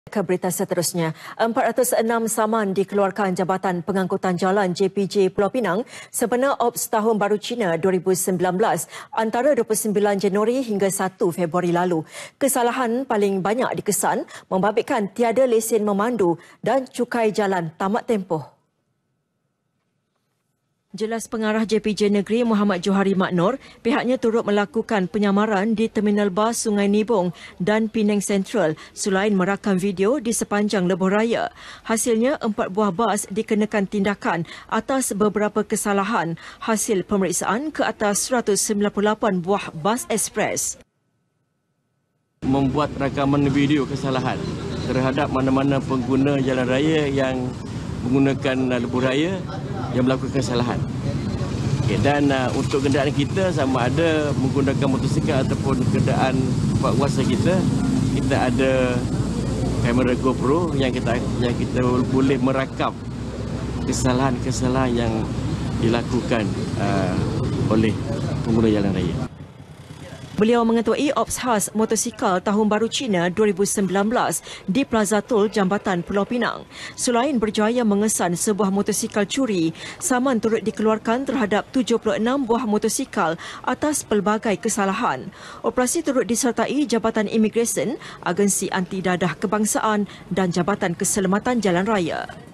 Ke berita seterusnya, 406 saman dikeluarkan Jabatan Pengangkutan Jalan JPJ Pulau Pinang sempena Ops Tahun Baru Cina 2019 antara 29 Januari hingga 1 Februari lalu. Kesalahan paling banyak dikesan membabitkan tiada lesen memandu dan cukai jalan tamat tempoh. Jelas Pengarah JPJ Negeri Muhammad Johari Maknor, pihaknya turut melakukan penyamaran di Terminal Bas Sungai Nibong dan Penang Central selain merakam video di sepanjang lebuh raya. Hasilnya, 4 buah bas dikenakan tindakan atas beberapa kesalahan hasil pemeriksaan ke atas 198 buah bas ekspres. Membuat rakaman video kesalahan terhadap mana-mana pengguna jalan raya yang menggunakan lebuh raya yang melakukan kesalahan. Dan untuk kenderaan kita, sama ada menggunakan motosikal ataupun kenderaan kuasa kita ada kamera GoPro yang kita boleh merakam kesalahan-kesalahan yang dilakukan oleh pengguna jalan raya. Beliau mengetuai Ops Khas Motosikal Tahun Baru Cina 2019 di Plaza Tol Jambatan Pulau Pinang. Selain berjaya mengesan sebuah motosikal curi, saman turut dikeluarkan terhadap 76 buah motosikal atas pelbagai kesalahan. Operasi turut disertai Jabatan Imigresen, Agensi Anti Dadah Kebangsaan dan Jabatan Keselamatan Jalan Raya.